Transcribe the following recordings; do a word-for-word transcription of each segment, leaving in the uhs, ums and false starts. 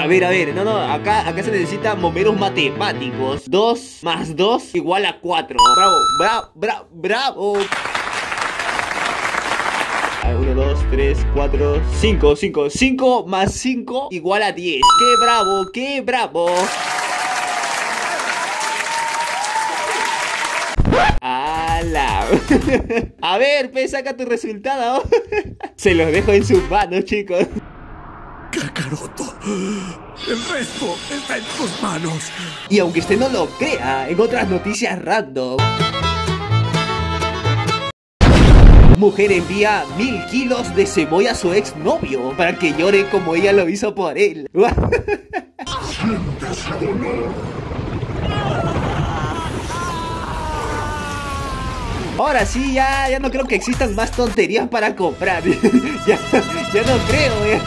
A ver, a ver, no, no, acá, acá se necesitan bomberos matemáticos. Dos más dos igual a cuatro. Bravo, bravo, bravo, bravo. uno, dos, tres, cuatro, cinco, cinco. cinco más cinco igual a diez. ¡Qué bravo, qué bravo! ¡Hala! A ver, pe, saca tu resultado. Se los dejo en sus manos, chicos. Kakaroto, el resto está en tus manos. Y aunque usted no lo crea, en otras noticias random, mujer envía mil kilos de cebolla a su exnovio para que llore como ella lo hizo por él. Ahora sí, ya, ya no creo que existan más tonterías para comprar. ya, ya no creo. Ya.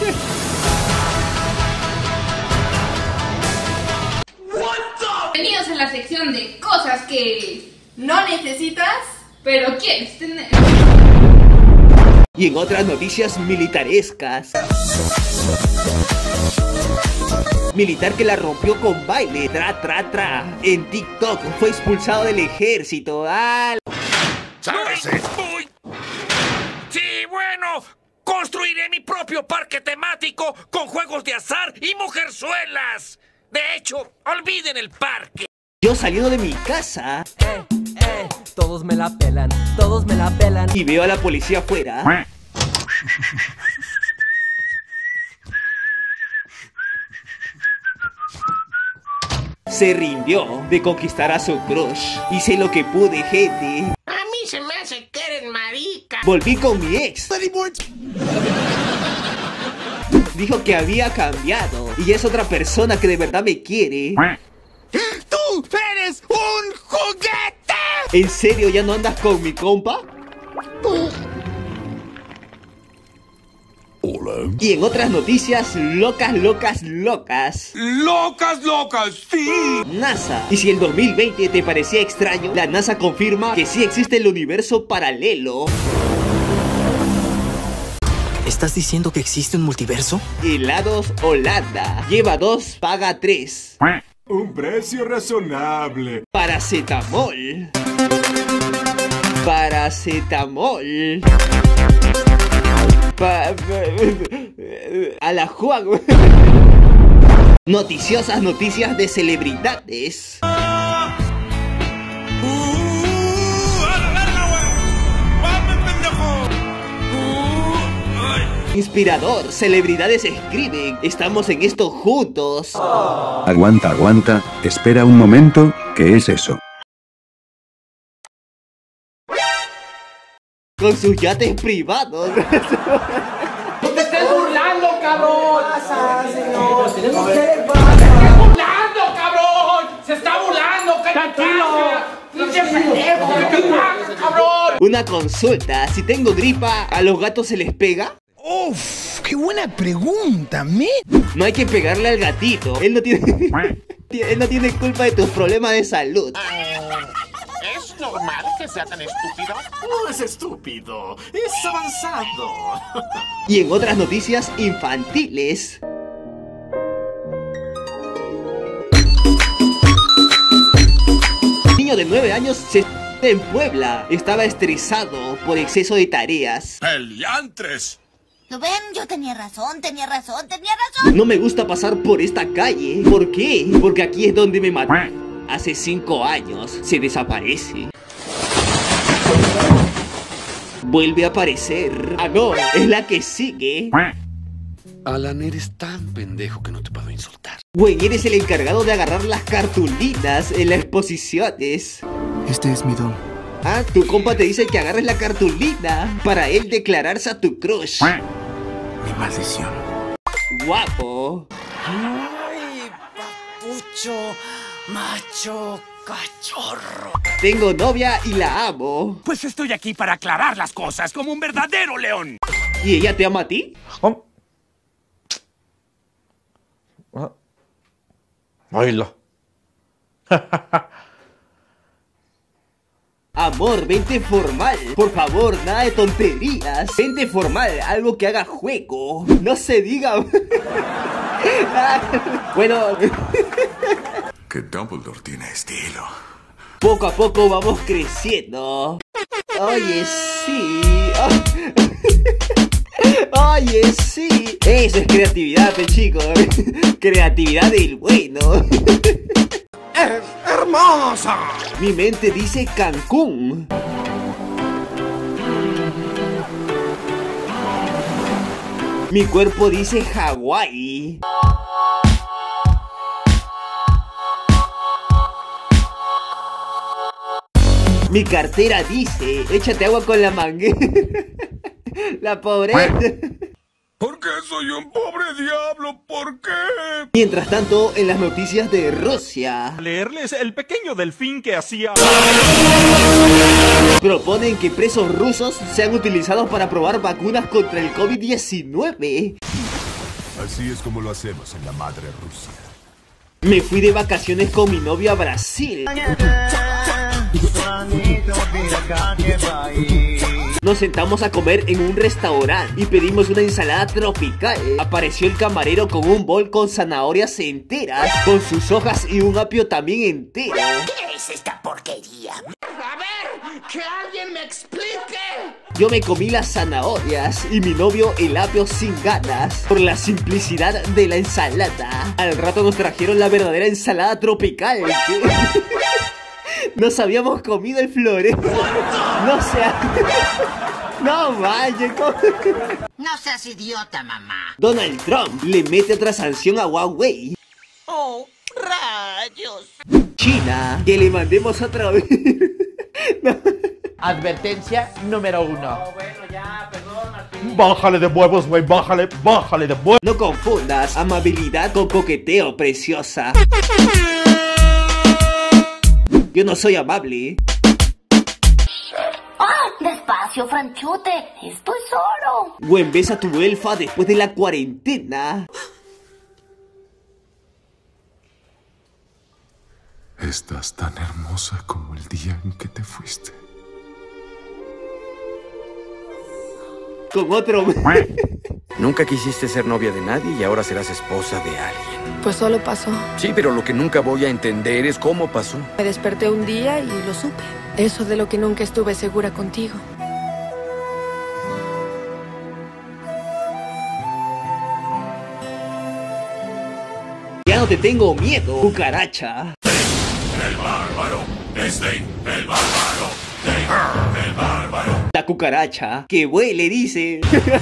Bienvenidos a la sección de cosas que no necesitas, pero quieres tener. Y en otras noticias militarescas, militar que la rompió con baile, tra tra tra, en TikTok fue expulsado del ejército. ¡Ah! ¡Sálvese! ¡Uy! Sí, bueno, construiré mi propio parque temático con juegos de azar y mujerzuelas. De hecho, olviden el parque. Yo saliendo de mi casa, Eh, eh, todos me la pelan, todos me la pelan. y veo a la policía afuera. Se rindió de conquistar a su crush. Hice lo que pude, gente. A mí se me hace que eres marica. Volví con mi ex. Dijo que había cambiado y es otra persona que de verdad me quiere. ¡Tú eres un juguete! ¿En serio ya no andas con mi compa? Hola. Y en otras noticias locas, locas, locas, ¡Locas, locas! ¡Sí! NASA. Y si el dos mil veinte te parecía extraño, la NASA confirma que sí existe el universo paralelo. ¿Estás diciendo que existe un multiverso? Helados Holanda. Lleva dos, paga tres. Un precio razonable. Paracetamol. Paracetamol. Pa, pa, a la Juan. Noticiosas noticias de celebridades. Inspirador, celebridades escriben. Estamos en esto juntos. Aguanta, aguanta, espera un momento, ¿qué es eso? Con sus yates privados. ¡No te estés burlando, cabrón! ¿Qué pasa, señor? Tenemos que... ¡Se está burlando, cabrón! ¡Se está burlando! ¿Qué tranquilo! ¡Pinche pendejo! ¿Qué te pasa, cabrón? Una consulta, si tengo gripa, ¿a los gatos se les pega? ¡Uf! ¡Qué buena pregunta, me! No hay que pegarle al gatito. Él no tiene... Él no tiene culpa de tus problemas de salud. ¿Es normal que sea tan estúpido? No es estúpido, es avanzado. Y en otras noticias infantiles, niño de nueve años se en Puebla. Estaba estresado por exceso de tareas. ¡Peliantres! ¿Lo ven? Yo tenía razón, tenía razón, tenía razón. No me gusta pasar por esta calle. ¿Por qué? Porque aquí es donde me mató. Hace cinco años se desaparece. Vuelve a aparecer. Ah, no, es la que sigue. Alan, eres tan pendejo que no te puedo insultar. Güey, eres el encargado de agarrar las cartulinas en las exposiciones. Este es mi don. Ah, tu compa te dice que agarres la cartulina para él declararse a tu crush. Mi maldición. Guapo. Ay, papucho, macho, cachorro. Tengo novia y la amo. Pues estoy aquí para aclarar las cosas como un verdadero león. ¿Y ella te ama a ti? Oílo. Amor, vente formal. Por favor, nada de tonterías. Vente formal, algo que haga juego. No se diga. Bueno, Que Dumbledore tiene estilo. poco a poco vamos creciendo. Oye, sí. Oye, sí. Eso es creatividad, pe chicos. Creatividad del bueno. ¡Es hermosa! Mi mente dice Cancún. Mi cuerpo dice Hawái. Mi cartera dice, échate agua con la manguera. La pobreza. ¿Por qué soy un pobre diablo? ¿Por qué? Mientras tanto, en las noticias de Rusia, leerles el pequeño delfín que hacía. Proponen que presos rusos sean utilizados para probar vacunas contra el COVID diecinueve. Así es como lo hacemos en la madre Rusia. Me fui de vacaciones con mi novia a Brasil. Nos sentamos a comer en un restaurante y pedimos una ensalada tropical. Apareció el camarero con un bol con zanahorias enteras, con sus hojas y un apio también entero. ¿Qué es esta porquería? A ver, que alguien me explique. Yo me comí las zanahorias y mi novio el apio sin ganas, por la simplicidad de la ensalada. Al rato nos trajeron la verdadera ensalada tropical. Nos habíamos comido el florero. No seas... No vaya. No seas idiota, mamá. Donald Trump le mete otra sanción a Huawei. Oh, rayos. China, que le mandemos otra vez. No. Advertencia número uno. Bájale de huevos, güey, bájale, bájale de huevos. No confundas amabilidad con coqueteo, preciosa. Yo no soy amable. ¡Ah! Despacio, Franchute. Esto es oro. Buen beso a tu elfa después de la cuarentena. Estás tan hermosa como el día en que te fuiste. Con otro. Nunca quisiste ser novia de nadie y ahora serás esposa de alguien. Pues solo pasó. Sí, pero lo que nunca voy a entender es cómo pasó. Me desperté un día y lo supe. Eso de lo que nunca estuve segura contigo. Ya no te tengo miedo, cucaracha. El bárbaro, Snape, el bárbaro, Snape, el bárbaro. La cucaracha, que huele, dice.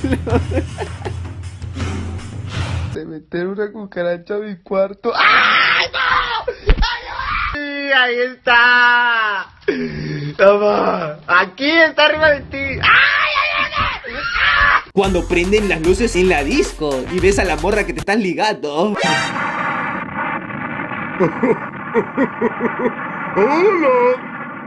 De meter una cucaracha a mi cuarto. ¡Ay, no! ¡Ay, no! ¡Ahí está! ¡Toma! ¡Aquí está arriba de ti! ¡Ay, ay, ay! ¡Ah! Cuando prenden las luces en la disco y ves a la morra que te están ligando. ¡Hola!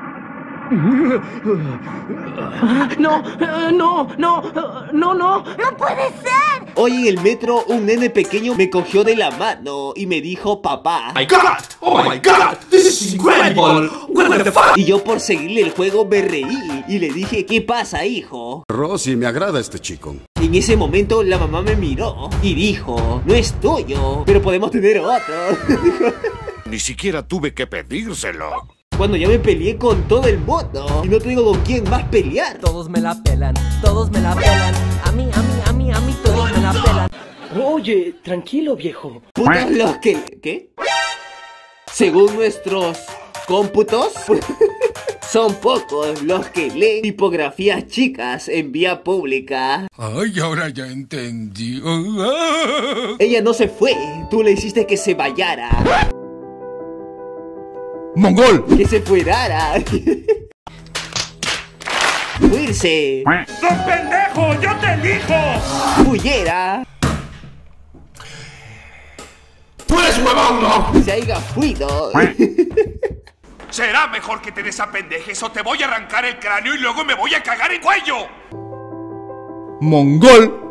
No, no, no, no, no. ¡No puede ser! Hoy en el metro un nene pequeño me cogió de la mano y me dijo papá. My God! Oh my God! This is incredible! What the fuck? Y yo por seguirle el juego me reí y le dije, ¿qué pasa, hijo? Rosy, me agrada este chico. En ese momento la mamá me miró y dijo, no es tuyo, pero podemos tener otro. Ni siquiera tuve que pedírselo. Cuando ya me peleé con todo el mundo y no tengo con quién más pelear. Todos me la pelan, todos me la pelan. A mí, a mí, a mí, a mí, todos me la pelan. Oye, tranquilo, viejo. Putos los que... ¿Qué? Según nuestros cómputos, son pocos los que leen tipografías chicas en vía pública. Ay, ahora ya entendí. Ella no se fue, tú le hiciste que se vayara. ¡Mongol! Que se fuera. Fuirse. ¡Son pendejo! ¡Yo te elijo! Huyera. ¡Tú eres huevón, no! Se haya fuido. Será mejor que te desapendejes o te voy a arrancar el cráneo y luego me voy a cagar en cuello. Mongol.